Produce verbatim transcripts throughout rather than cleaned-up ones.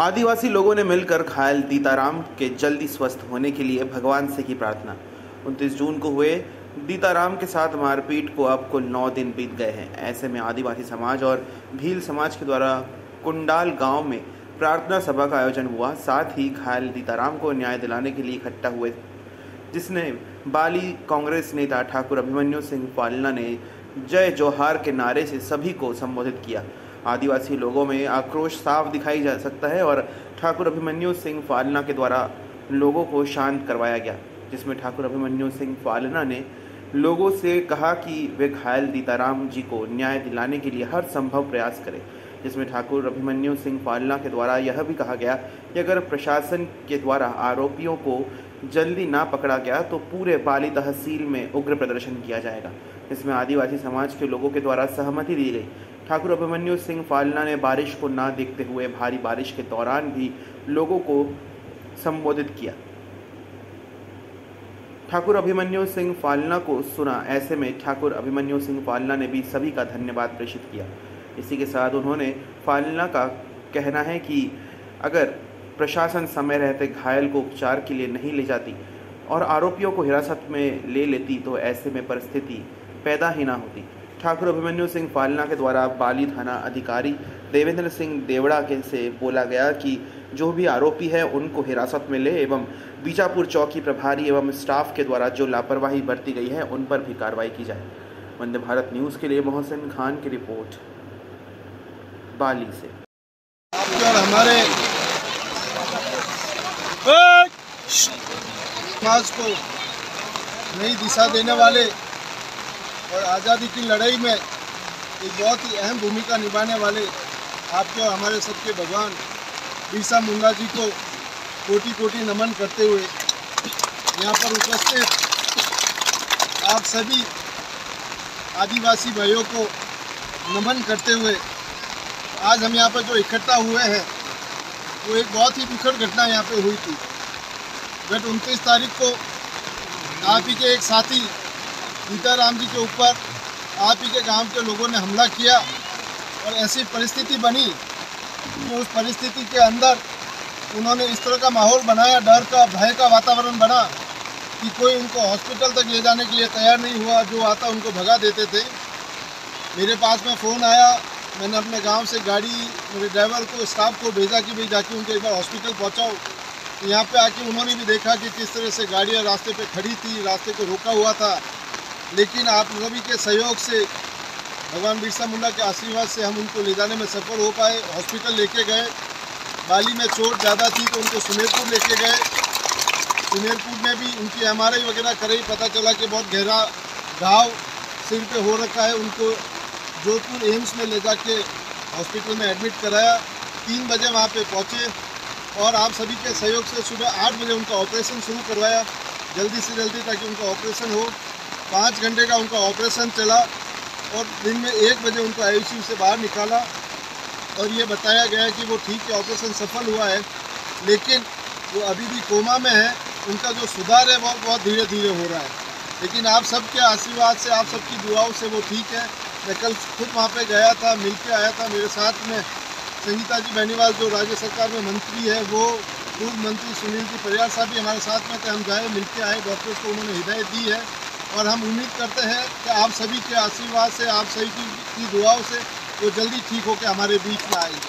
आदिवासी लोगों ने मिलकर घायल दीताराम के जल्दी स्वस्थ होने के लिए भगवान से की प्रार्थना। उनतीस जून को हुए दीताराम के साथ मारपीट को अब कुल नौ दिन बीत गए हैं। ऐसे में आदिवासी समाज और भील समाज के द्वारा कुंडाल गांव में प्रार्थना सभा का आयोजन हुआ। साथ ही घायल दीताराम को न्याय दिलाने के लिए इकट्ठा हुए, जिसने बाली कांग्रेस नेता ठाकुर अभिमन्यु सिंह फालना ने जय जोहार के नारे से सभी को संबोधित किया। आदिवासी लोगों में आक्रोश साफ दिखाई जा सकता है और ठाकुर अभिमन्यु सिंह फालना के द्वारा लोगों को शांत करवाया गया, जिसमें ठाकुर अभिमन्यु सिंह फालना ने लोगों से कहा कि वे घायल दीताराम जी को न्याय दिलाने के लिए हर संभव प्रयास करें। जिसमें ठाकुर अभिमन्यु सिंह फालना के द्वारा यह भी कहा गया कि अगर प्रशासन के द्वारा आरोपियों को जल्दी ना पकड़ा गया तो पूरे बाली तहसील में उग्र प्रदर्शन किया जाएगा। इसमें आदिवासी समाज के लोगों के द्वारा सहमति दी गई। ठाकुर अभिमन्यु सिंह फालना ने बारिश को ना देखते हुए भारी बारिश के दौरान भी लोगों को संबोधित किया। ठाकुर अभिमन्यु सिंह फालना को सुना। ऐसे में ठाकुर अभिमन्यु सिंह फालना ने भी सभी का धन्यवाद प्रेषित किया। इसी के साथ उन्होंने फालना का कहना है कि अगर प्रशासन समय रहते घायल को उपचार के लिए नहीं ले जाती और आरोपियों को हिरासत में ले लेती तो ऐसे में परिस्थिति पैदा ही ना होती। ठाकुर अभिमन्यु सिंह फालना के द्वारा बाली थाना अधिकारी देवेंद्र सिंह देवड़ा के से बोला गया कि जो भी आरोपी है उनको हिरासत में ले एवं बीजापुर चौकी प्रभारी एवं स्टाफ के द्वारा जो लापरवाही बरती गई है उन पर भी कार्रवाई की जाए। वंदे भारत न्यूज़ के लिए मोहसिन खान की रिपोर्ट बाली से। और हमारे समाज को नई दिशा देने वाले और आज़ादी की लड़ाई में एक बहुत ही अहम भूमिका निभाने वाले आपके और हमारे सबके भगवान बिरसा मुंडा जी को कोटि कोटि नमन करते हुए यहाँ पर उपस्थित आप सभी आदिवासी भाइयों को नमन करते हुए आज हम यहाँ पर जो इकट्ठा हुए हैं वो एक बहुत ही दुखद घटना यहाँ पे हुई थी। गत उनतीस तारीख को आप ही के एक साथी दीताराम जी के ऊपर आप ही के गांव के लोगों ने हमला किया और ऐसी परिस्थिति बनी कि उस परिस्थिति के अंदर उन्होंने इस तरह का माहौल बनाया, डर का भय का वातावरण बना कि कोई उनको हॉस्पिटल तक ले जाने के लिए तैयार नहीं हुआ। जो आता उनको भगा देते थे। मेरे पास में फ़ोन आया, मैंने अपने गांव से गाड़ी मेरे ड्राइवर को स्टाफ को भेजा कि भाई जाके उनको एक बार हॉस्पिटल पहुंचाओ। तो यहाँ पे आके उन्होंने भी देखा कि किस तरह से गाड़ियाँ रास्ते पे खड़ी थी, रास्ते को रोका हुआ था। लेकिन आप सभी के सहयोग से भगवान बिरसा मुंडा के आशीर्वाद से हम उनको ले जाने में सफल हो पाए। हॉस्पिटल लेके गए। बाली में चोट ज़्यादा थी तो उनको सुमेरपुर लेके गए। सुमेरपुर में भी उनकी एम आर आई वगैरह कराई, पता चला कि बहुत गहरा घाव सिर पे हो रखा है। उनको जोधपुर एम्स में ले जाके हॉस्पिटल में एडमिट कराया। तीन बजे वहाँ पे पहुँचे और आप सभी के सहयोग से सुबह आठ बजे उनका ऑपरेशन शुरू करवाया, जल्दी से जल्दी ताकि उनका ऑपरेशन हो। पाँच घंटे का उनका ऑपरेशन चला और दिन में एक बजे उनको आई सी यू से बाहर निकाला और ये बताया गया कि वो ठीक है, ऑपरेशन सफल हुआ है, लेकिन वो अभी भी कोमा में है। उनका जो सुधार है वो बहुत धीरे धीरे हो रहा है, लेकिन आप सबके आशीर्वाद से, आप सबकी दुआओं से वो ठीक है। मैं कल खुद वहाँ पे गया था, मिल के आया था। मेरे साथ में संगीता जी बेनीवाल जो राज्य सरकार में मंत्री है, वो पूर्व मंत्री सुनील जी परियार साहब भी हमारे साथ में थे। हम जाए, मिल के आए, डॉक्टर्स को उन्होंने हिदायत दी है और हम उम्मीद करते हैं कि आप सभी के आशीर्वाद से, आप सभी की, की दुआओं से वो जल्दी ठीक होकर हमारे बीच में आएंगे।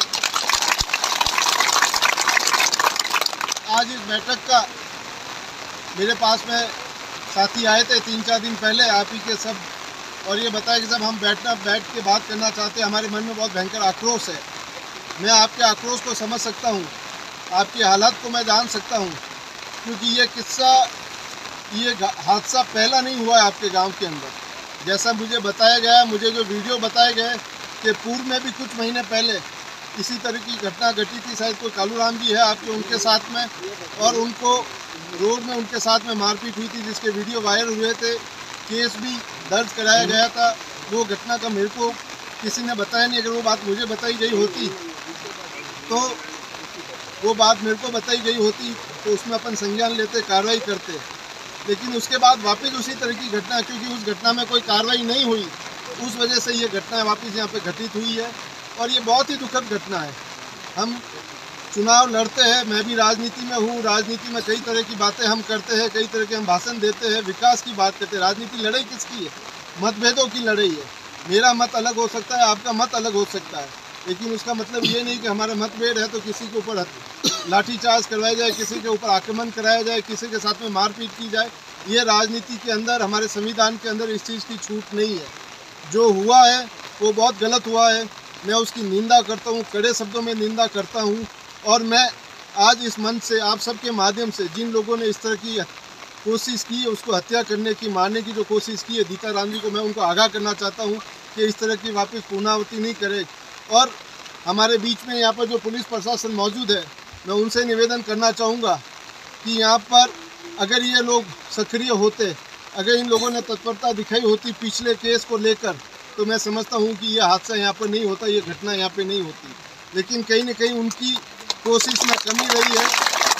आज इस बैठक का मेरे पास में साथी आए थे तीन चार दिन पहले आप ही के सब, और ये बताया कि जब हम बैठना बैठ के बात करना चाहते हैं, हमारे मन में बहुत भयंकर आक्रोश है। मैं आपके आक्रोश को समझ सकता हूँ, आपकी हालत को मैं जान सकता हूँ, क्योंकि ये किस्सा, ये हादसा पहला नहीं हुआ है आपके गांव के अंदर। जैसा मुझे बताया गया, मुझे जो वीडियो बताए गए कि पूर्व में भी कुछ महीने पहले इसी तरह की घटना घटी थी। शायद कोई कालूराम जी है आपके, उनके साथ में, और उनको रोड में उनके साथ में मारपीट हुई थी, जिसके वीडियो वायरल हुए थे। केस भी दर्ज कराया गया था। वो घटना का मेरे को किसी ने बताया नहीं। अगर वो बात मुझे बताई गई होती तो वो बात मेरे को बताई गई होती तो उसमें अपन संज्ञान लेते, कार्रवाई करते। लेकिन उसके बाद वापस उसी तरह की घटना, क्योंकि उस घटना में कोई कार्रवाई नहीं हुई, उस वजह से ये घटना वापस यहाँ पे घटित हुई है और ये बहुत ही दुखद घटना है। हम चुनाव लड़ते हैं, मैं भी राजनीति में हूँ, राजनीति में कई तरह की बातें हम करते हैं, कई तरह के हम भाषण देते हैं, विकास की बात करते हैं। राजनीति लड़ाई किसकी है? मतभेदों की लड़ाई है। मेरा मत अलग हो सकता है, आपका मत अलग हो सकता है, लेकिन उसका मतलब ये नहीं कि हमारा मतभेद है तो किसी के ऊपर लाठीचार्ज करवाया जाए, किसी के ऊपर आक्रमण कराया जाए, किसी के साथ में मारपीट की जाए। ये राजनीति के अंदर, हमारे संविधान के अंदर इस चीज़ की छूट नहीं है। जो हुआ है वो बहुत गलत हुआ है, मैं उसकी निंदा करता हूँ, कड़े शब्दों में निंदा करता हूँ। और मैं आज इस मंच से आप सबके माध्यम से जिन लोगों ने इस तरह की कोशिश की है, उसको हत्या करने की, मारने की जो कोशिश की है दीता राम जी को, मैं उनको आगाह करना चाहता हूँ कि इस तरह की वापस पुनरावृत्ति नहीं करे। और हमारे बीच में यहाँ पर जो पुलिस प्रशासन मौजूद है, मैं उनसे निवेदन करना चाहूँगा कि यहाँ पर अगर ये लोग सक्रिय होते, अगर इन लोगों ने तत्परता दिखाई होती पिछले केस को लेकर, तो मैं समझता हूँ कि ये हादसा यहाँ पर नहीं होता, ये घटना यहाँ पे नहीं होती। लेकिन कहीं न कहीं उनकी कोशिश में कमी रही है,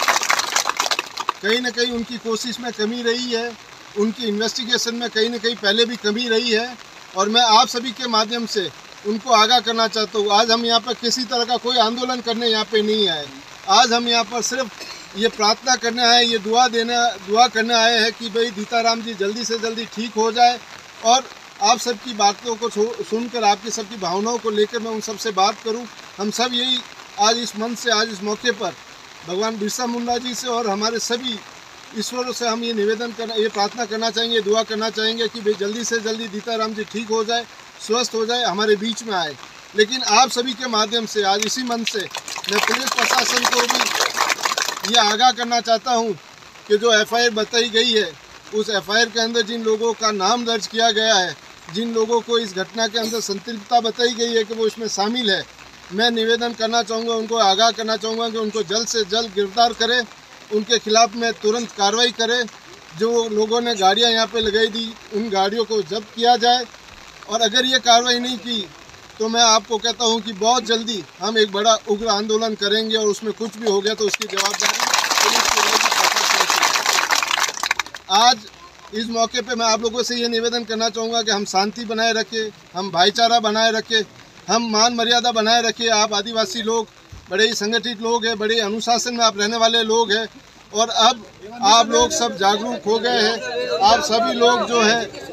कहीं न कहीं उनकी कोशिश में कमी रही है, उनकी इन्वेस्टिगेशन में कहीं न कहीं पहले भी कमी रही है। और मैं आप सभी के माध्यम से उनको आगाह करना चाहता हूँ। आज हम यहाँ पर किसी तरह का कोई आंदोलन करने यहाँ पे नहीं आए। आज हम यहाँ पर सिर्फ ये प्रार्थना करने आए, ये दुआ देने दुआ करने आए हैं कि भाई दीता राम जी जल्दी से जल्दी ठीक हो जाए। और आप सबकी बातों को सुनकर, आपकी सबकी भावनाओं को लेकर मैं उन सब से बात करूँ। हम सब यही आज इस मंच से, आज इस मौके पर भगवान बिरसा मुंडा जी से और हमारे सभी ईश्वरों से हम ये निवेदन करना, ये प्रार्थना करना चाहेंगे, दुआ करना चाहेंगे कि भाई जल्दी से जल्दी दीता राम जी ठीक हो जाए, स्वस्थ हो जाए, हमारे बीच में आए। लेकिन आप सभी के माध्यम से आज इसी मंच से मैं पुलिस प्रशासन को भी ये आगाह करना चाहता हूँ कि जो एफ आई आर बताई गई है, उस एफ आई आर के अंदर जिन लोगों का नाम दर्ज किया गया है, जिन लोगों को इस घटना के अंदर संतृप्तता बताई गई है कि वो इसमें शामिल है, मैं निवेदन करना चाहूँगा, उनको आगाह करना चाहूँगा कि उनको जल्द से जल्द गिरफ्तार करें, उनके खिलाफ में तुरंत कार्रवाई करें। जो लोगों ने गाड़ियाँ यहाँ पे लगाई दी, उन गाड़ियों को जब्त किया जाए। और अगर ये कार्रवाई नहीं की तो मैं आपको कहता हूँ कि बहुत जल्दी हम एक बड़ा उग्र आंदोलन करेंगे, और उसमें कुछ भी हो गया तो उसकी जवाबदारी पुलिस की रहेगी। आज इस मौके पे मैं आप लोगों से ये निवेदन करना चाहूँगा कि हम शांति बनाए रखें, हम भाईचारा बनाए रखें, हम मान मर्यादा बनाए रखें। आप आदिवासी लोग बड़े ही संगठित लोग हैं, बड़े अनुशासन में आप रहने वाले लोग हैं, और अब आप लोग सब जागरूक हो गए हैं। आप सभी लोग जो हैं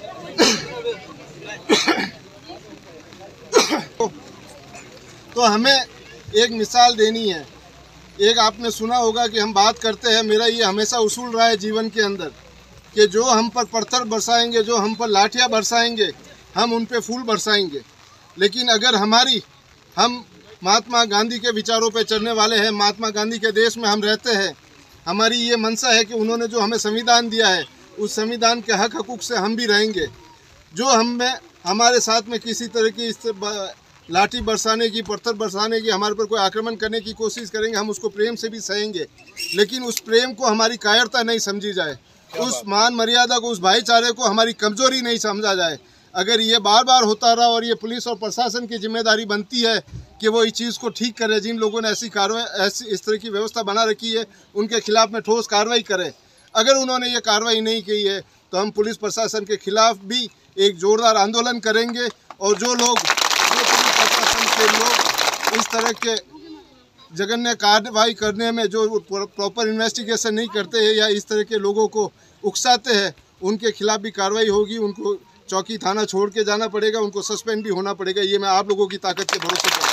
तो हमें एक मिसाल देनी है। एक आपने सुना होगा कि हम बात करते हैं, मेरा ये हमेशा उसूल रहा है जीवन के अंदर कि जो हम पर पत्थर बरसाएंगे, जो हम पर लाठियाँ बरसाएंगे, हम उन पे फूल बरसाएंगे। लेकिन अगर हमारी, हम महात्मा गांधी के विचारों पे चलने वाले हैं, महात्मा गांधी के देश में हम रहते हैं, हमारी ये मंशा है कि उन्होंने जो हमें संविधान दिया है, उस संविधान के हक हकूक़ से हम भी रहेंगे। जो हमें, हमारे साथ में किसी तरह की इस लाठी बरसाने की, पत्थर बरसाने की, हमारे पर कोई आक्रमण करने की कोशिश करेंगे, हम उसको प्रेम से भी सहेंगे। लेकिन उस प्रेम को हमारी कायरता नहीं समझी जाए, उस मान मर्यादा को, उस भाईचारे को हमारी कमजोरी नहीं समझा जाए। अगर ये बार बार होता रहा और ये पुलिस और प्रशासन की जिम्मेदारी बनती है कि वो इस चीज़ को ठीक करे, जिन लोगों ने ऐसी कार्रवाई, ऐसी इस तरह की व्यवस्था बना रखी है, उनके खिलाफ में ठोस कार्रवाई करे। अगर उन्होंने ये कार्रवाई नहीं की है तो हम पुलिस प्रशासन के खिलाफ भी एक जोरदार आंदोलन करेंगे। और जो लोग, जो पुलिस प्रशासन के लोग इस तरह के जघन्य कार्रवाई करने में जो प्रॉपर इन्वेस्टिगेशन नहीं करते हैं या इस तरह के लोगों को उकसाते हैं, उनके खिलाफ भी कार्रवाई होगी। उनको चौकी थाना छोड़ के जाना पड़ेगा, उनको सस्पेंड भी होना पड़ेगा। ये मैं आप लोगों की ताकत के भरोसे पर,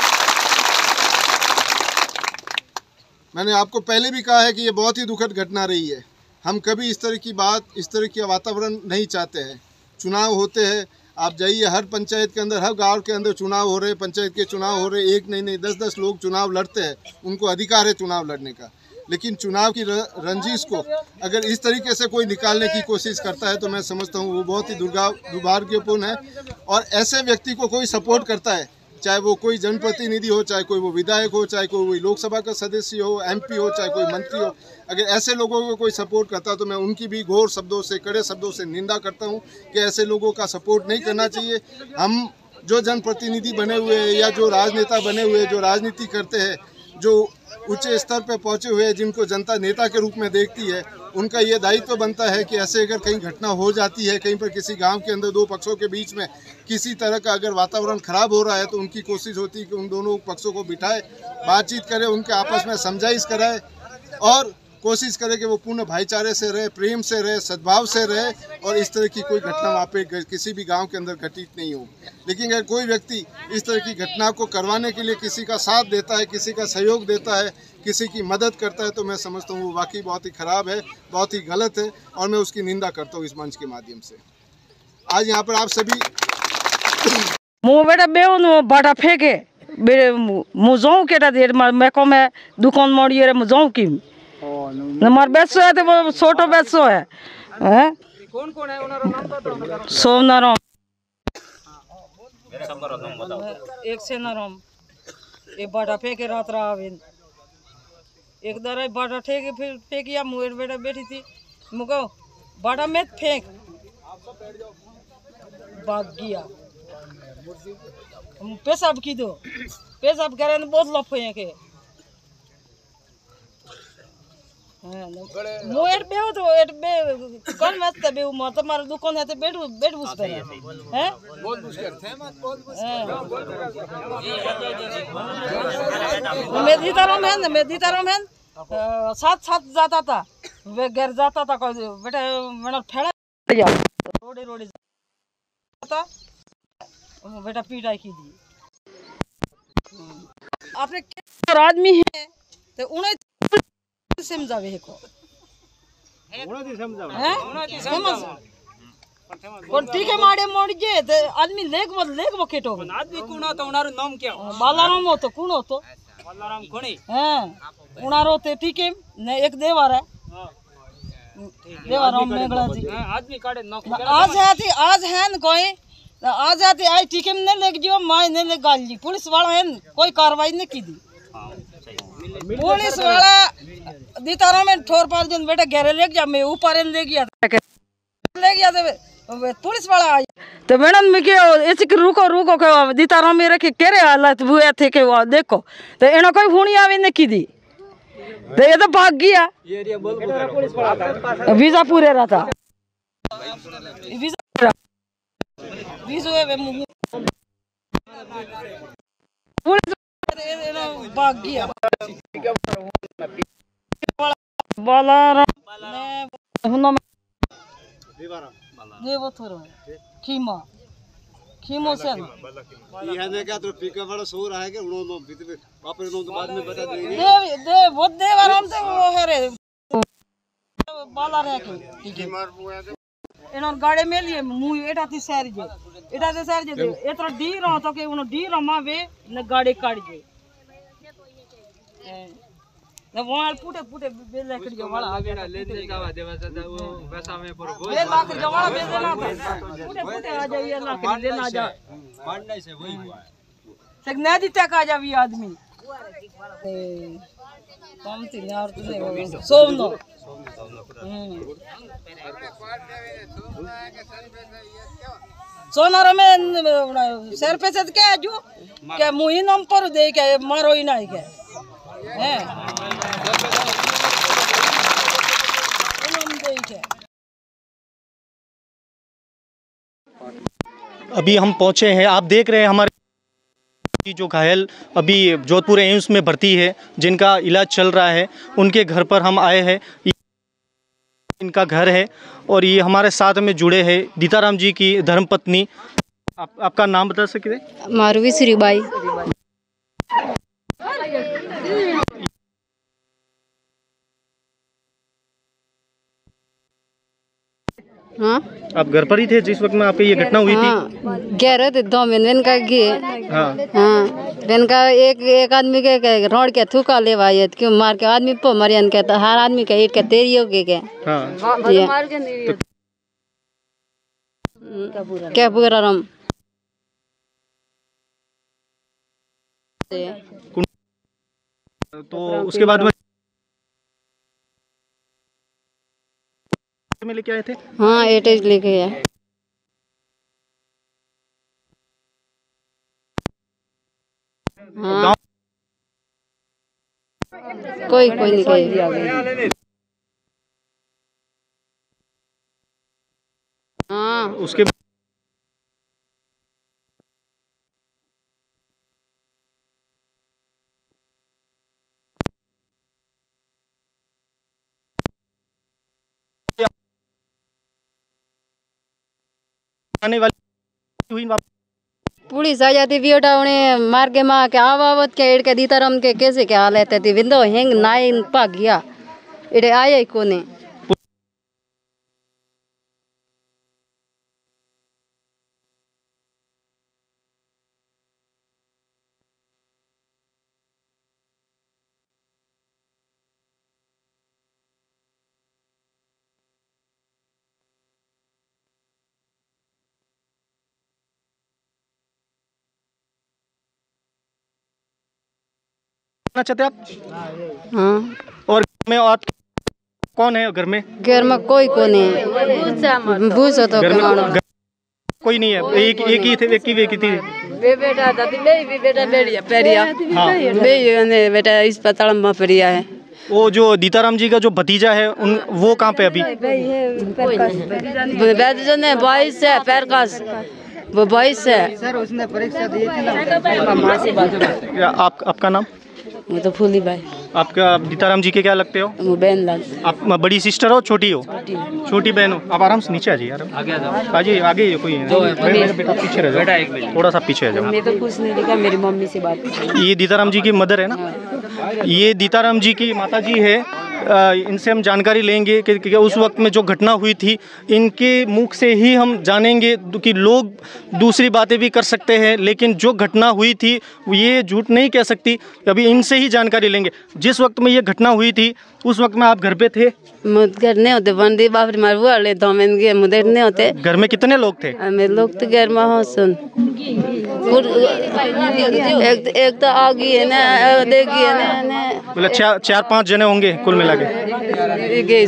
मैंने आपको पहले भी कहा है कि ये बहुत ही दुखद घटना रही है। हम कभी इस तरह की बात, इस तरह की वातावरण नहीं चाहते हैं। चुनाव होते हैं, आप जाइए हर पंचायत के अंदर, हर गांव के अंदर चुनाव हो रहे, पंचायत के चुनाव हो रहे, एक नहीं नहीं दस दस लोग चुनाव लड़ते हैं, उनको अधिकार है चुनाव लड़ने का। लेकिन चुनाव की रंजिश को अगर इस तरीके से कोई निकालने की कोशिश करता है तो मैं समझता हूँ वो बहुत ही दुर्भाग्यपूर्ण है। और ऐसे व्यक्ति को कोई सपोर्ट करता है, चाहे वो कोई जनप्रतिनिधि हो, चाहे कोई वो विधायक हो, चाहे कोई लोकसभा का सदस्य हो, एमपी हो, चाहे कोई मंत्री हो, अगर ऐसे लोगों को कोई सपोर्ट करता है तो मैं उनकी भी घोर शब्दों से, कड़े शब्दों से निंदा करता हूं कि ऐसे लोगों का सपोर्ट नहीं करना चाहिए। हम जो जनप्रतिनिधि बने हुए हैं या जो राजनेता बने हुए हैं, जो राजनीति करते हैं, जो ऊंचे स्तर पर पहुंचे हुए हैं, जिनको जनता नेता के रूप में देखती है, उनका ये दायित्व बनता है कि ऐसे अगर कहीं घटना हो जाती है, कहीं पर किसी गांव के अंदर दो पक्षों के बीच में किसी तरह का अगर वातावरण खराब हो रहा है, तो उनकी कोशिश होती है कि उन दोनों पक्षों को बिठाए, बातचीत करे, उनके आपस में समझाइश कराए और कोशिश करे कि वो पूर्ण भाईचारे से रहे, प्रेम से रहे, सद्भाव से रहे और इस तरह की कोई घटना वहाँ पे किसी भी गांव के अंदर घटित नहीं हो। लेकिन अगर कोई व्यक्ति इस तरह की घटना को करवाने के लिए किसी का साथ देता है, किसी का सहयोग देता है, किसी की मदद करता है, तो मैं समझता हूँ वो वाकई बहुत ही खराब है, बहुत ही गलत है और मैं उसकी निंदा करता हूँ इस मंच के माध्यम से। आज यहाँ पर आप सभी मुँह बेटा बेउ बाटा फेंके मुँह जाऊँ के मैं को मैं दुकान मोड़िए मुँह जाऊँ की हमार बेसो है तो वो छोटो बेसो है हैं कौन कौन है उनका नाम बताओ। सोमनाराम एक से नाराम एक बाटा फेंके रात रहा एक दर बाटा ठेके फिर फेंकिया मुँह बेटा बैठी थी मुको बाटा में फेंक भाग गया पेशाब की दो पेशाब करे न बहुत लफ के मो एट बे तो एट बे कौन मत बे म तुम्हारा दुकान है तो बैठ बैठ उस पे हैं बहुत मुश्किल थे मत बहुत मुश्किल मैं दीताराम है मैं दीताराम है साथ साथ जाता था वे घर जाता था कोई बेटा मैंने फेड़ा रोडे रोडे जाता बेटा पीटाई की दी आपने आदमी है तो उन्हें समझावे को उन्हें समझावे हैं समझ और ठीक है मारे मोड़ जे तो आदमी लेग वो लेग वो केटो आदमी कुणो तो उनारो नाम क्या बालाराम हो तो कुणो तो बालाराम कोणी हैं उनारो ते ठीक है ने एक देवार है देवाराम मेघला जी आदमी काटे आज है थी आज है न कोई आज आती आई ठीक है ने लेग जो माय ने ले गाल जी पुलिस वाला है कोई कार्रवाई नहीं की दी पुलिस वाला दीताराम में ठोर पार जन बेटा घेरे ले गया मैं ऊपर ले गया ले गया तो पुलिस वाला आई तो मैडम में के ऐसे कि रुको रुको के दीताराम में रखे केरे हालत हुए थे के वो देखो तो एना कोई फोन आवे ने की दी तो ये तो भाग गया वीजा पूरे रहा था वीजा वीजा है मुंह पुलिस भाग गया बालाराम ने ये वो थोड़ा खीमा खीमो से ये ने क्या तो पिकअप वाला सो रहा है कि उन्होंने भीतर वापस उन्होंने तो बाद में बता देंगे दे दे वो देवाराम से वो है रे बाला रे के ठीक इन्होंने गाड़ी में लिए मुंह एटा थी शहर जे एटा से शहर जे एतरा डी रहो तो के उन्होंने डी रमा वे ने गाड़ी काट जे न वहां पुटे पुटे बेल लकड़ी के वाला आगे ले ले जावा देवा सदा वो वैसा में पर वो बेल लकड़ी के वाला बेल देना था पुटे पुटे आ जाइए लकड़ी देना जा मारने से वही हुआ है सक नदी तक आ जावी आदमी कम थी यार तुझे सोमनो सोनार में सर पे से क्या जो क्या मुही नाम पर दे के मारो ही नहीं के हैं अभी हम पहुंचे हैं, आप देख रहे हैं हमारे जो घायल अभी जोधपुर एम्स में भर्ती है, जिनका इलाज चल रहा है, उनके घर पर हम आए हैं। इनका घर है और ये हमारे साथ में जुड़े हैं दीताराम जी की धर्मपत्नी। आप, आपका नाम बता सकते हैं? मारवी श्रीबाई। हाँ, आप घर पर ही थे जिस वक्त में आपकी ये घटना हुई हाँ, थी? ग्यारह थे दो में का गे हाँ हाँ बेन का एक एक आदमी के रोड के थूका ले भाई क्यों मार के आदमी पो मरियन के तो हर आदमी के ईट के तेरी हो गए के हाँ तो क्या पूरा रम तो उसके बाद में में लेके आए थे? हाँ एटेज लेके आए। हाँ कोई कोई नहीं कोई। हाँ उसके आने वाली हुई पुलिस आ जाती बेटा उन्हें मार के माँ के आवावत के एड़ के दीताराम के कैसे क्या हाल है थी विंदो हैंग नाई भाग गया इधे आया ही कोने। चाहते आप? हाँ और घर में और कौन है घर में? घर में कोई को नहीं भूस हो तो घर में कोई नहीं है, एक एक ही थे, एक ही एक ही थी बे बेटा दादी बे बे बेटा बेड़िया पेरिया हाँ बे ने बेटा अस्पताल में पेरिया है। वो जो दीताराम जी का जो भतीजा है उन वो कहाँ पे अभी? वैद्य ने बाईस है पैरकास वो बाईस है। सर उसने परीक्षा दी थी। आप आपका नाम? वो तो फूली भाई। आपका दीताराम जी के क्या लगते हो? वो बहन लाल। आप बड़ी सिस्टर हो छोटी हो? छोटी बहन हो। आप आराम से नीचे आ जाइए यार, आगे आ जाओ, आ जाइए आगे कोई मेरा बेटा पीछे रह जाओ, थोड़ा सा पीछे आ जाओ। मैं तो कुछ नहीं लिखा मेरी मम्मी से बात। ये दीताराम जी की मदर है ना? ये दीताराम जी की माता जी है। इनसे हम जानकारी लेंगे कि, कि उस वक्त में जो घटना हुई थी इनके मुख से ही हम जानेंगे कि लोग दूसरी बातें भी कर सकते हैं लेकिन जो घटना हुई थी ये झूठ नहीं कह सकती। अभी इनसे ही जानकारी लेंगे। जिस वक्त में ये घटना हुई थी उस वक्त में आप घर पे थे? घर नहीं होते बंदी बाप मार वाले तो मैं मुदेर नहीं होते। घर में कितने लोग थे? हमें लोग तो घर में हो सुन एक एक तो आगी है ना देखी है ना बोले चार चार पाँच जने होंगे कुल मिला के।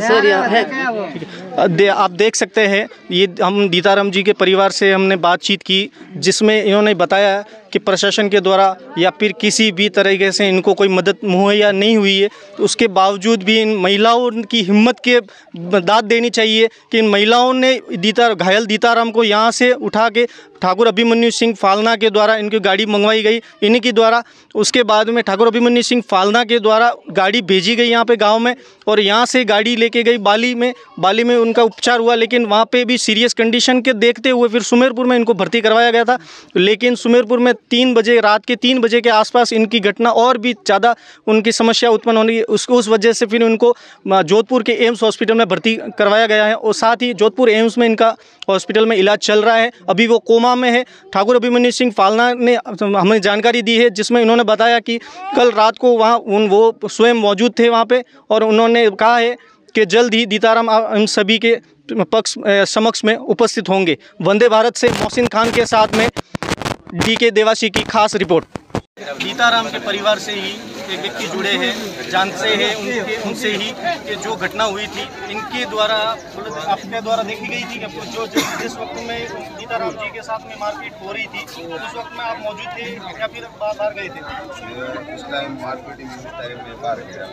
दे, आप देख सकते हैं ये हम दीताराम जी के परिवार से हमने बातचीत की जिसमें इन्होंने बताया कि प्रशासन के द्वारा या फिर किसी भी तरीके से इनको कोई मदद मुहैया नहीं हुई है, तो उसके बावजूद भी इन महिलाओं की हिम्मत के दाद देनी चाहिए कि इन महिलाओं ने दीता घायल दीताराम को यहाँ से उठा के ठाकुर अभिमन्यु सिंह फालना के द्वारा इनकी गाड़ी मंगवाई गई इन्हीं के द्वारा। उसके बाद में ठाकुर अभिमन्यु सिंह फालना के द्वारा गाड़ी भेजी गई यहाँ पे गांव में और यहाँ से गाड़ी लेके गई बाली में। बाली में उनका उपचार हुआ लेकिन वहाँ पे भी सीरियस कंडीशन के देखते हुए फिर सुमेरपुर में इनको भर्ती करवाया गया था। लेकिन सुमेरपुर में तीन बजे रात के तीन बजे के आसपास इनकी घटना और भी ज़्यादा उनकी समस्या उत्पन्न होने उस उस वजह से फिर उनको जोधपुर के एम्स हॉस्पिटल में भर्ती करवाया गया है और साथ ही जोधपुर एम्स में इनका हॉस्पिटल में इलाज चल रहा है। अभी वो कोमा में है। ठाकुर अभिमन्यु सिंह फालना ने हमें जानकारी दी है जिसमें इन्होंने बताया कि कल रात को वहाँ उन वो स्वयं मौजूद थे वहाँ पे और उन्होंने कहा है कि जल्द ही दीताराम हम सभी के पक्ष समक्ष में उपस्थित होंगे। वंदे भारत से मोहसिन खान के साथ में डी के देवासी की खास रिपोर्ट। दीताराम के परिवार से ही एक व्यक्ति जुड़े हैं, जानते हैं उनके उनसे ही कि जो घटना हुई थी इनके द्वारा आपके द्वारा देखी गई थी कि जो जिस वक्त में दीताराम जी के साथ में मारपीट हो रही थी उस वक्त में आप मौजूद थे या फिर बाहर गए थे? उस टाइम मारपीट टाइम में बाहर गया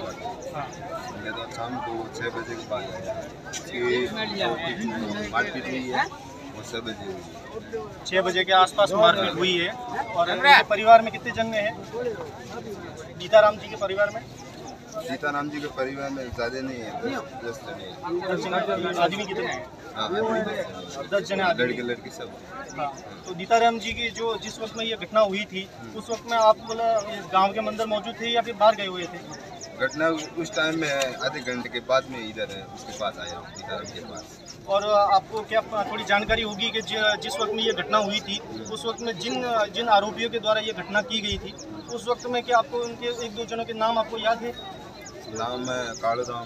मैं तो शाम को छः बजे के बाद आया। मारपीट हुई है वो छः बजे हुई छः बजे के आसपास मारपीट हुई है। और इनके परिवार में कितने जन हैं दीताराम जी के परिवार में? सीताराम जी के परिवार में ज़्यादा नहीं है, दस जने। आदमी कितने हैं? हाँ दस जने आदमी। लड़के लड़की सब। हाँ तो दीताराम जी की जो जिस वक्त में ये घटना हुई थी उस वक्त में आप बोला गांव के मंदिर मौजूद थे या फिर बाहर गए हुए थे? घटना उस टाइम में आधे घंटे के बाद में इधर है उसके पास आया हूँ दीताराम के पास। और आपको क्या थोड़ी जानकारी होगी कि जिस वक्त में ये घटना हुई थी उस वक्त में जिन जिन आरोपियों के द्वारा ये घटना की गई थी उस वक्त में क्या आपको उनके एक दो जनों के नाम आपको याद है? नाम है कालूराम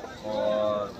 और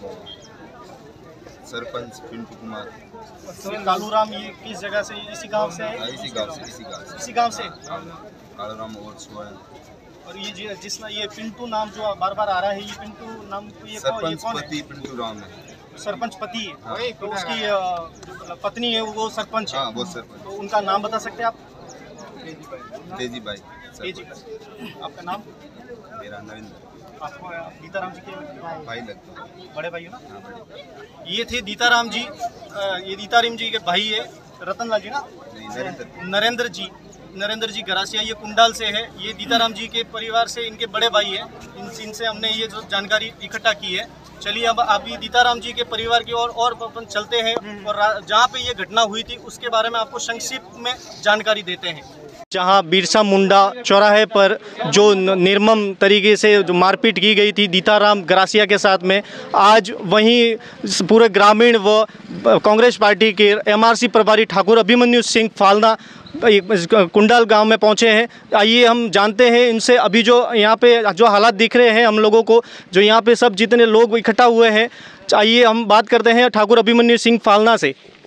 सरपंच पिंटू कुमार। कालूराम ये किस जगह से? इसी गांव से है? इसी गांव से इसी गांव से इसी गांव से कालूराम और स्वयं। और ये जिसमें ये पिंटू नाम जो बार बार आ रहा है ये पिंटू नाम तो ये सरपंच कौन पति पिंटू राम है। सरपंच पति है। हाँ। तो उसकी जो पत्नी है वो सरपंच है। हाँ वो सरपंच। तो उनका नाम बता सकते हैं आप? तेजी भाई। तेजी भाई। आपका नाम? मेरा नरेंद्र। आपको दीताराम जी के भाई लगता है। बड़े भाई हो ना? हाँ, बड़े। ये थे दीताराम जी, अ, ये दीताराम जी के भाई है रतनलाल जी ना, नहीं, नरेंद्र। नरेंद्र जी, नरेंद्र जी गरासिया, ये कुंडाल से है। ये दीताराम जी के परिवार से इनके बड़े भाई है। इन इनसे हमने ये जो जानकारी इकट्ठा की है। चलिए अब अभी दीताराम जी के परिवार की ओर और अपन चलते हैं और जहाँ पे ये घटना हुई थी उसके बारे में आपको संक्षिप्त में जानकारी देते हैं। जहाँ बिरसा मुंडा चौराहे पर जो निर्मम तरीके से जो मारपीट की गई थी दीताराम गरासिया के साथ में, आज वहीं पूरे ग्रामीण व कांग्रेस पार्टी के एमआरसी प्रभारी ठाकुर अभिमन्यु सिंह फालना कुंडाल गांव में पहुंचे हैं। आइए हम जानते हैं इनसे अभी जो यहाँ पे जो हालात दिख रहे हैं हम लोगों को, जो यहाँ पे सब जितने लोग इकट्ठा हुए हैं। आइए हम बात करते हैं ठाकुर अभिमन्यु सिंह फालना से।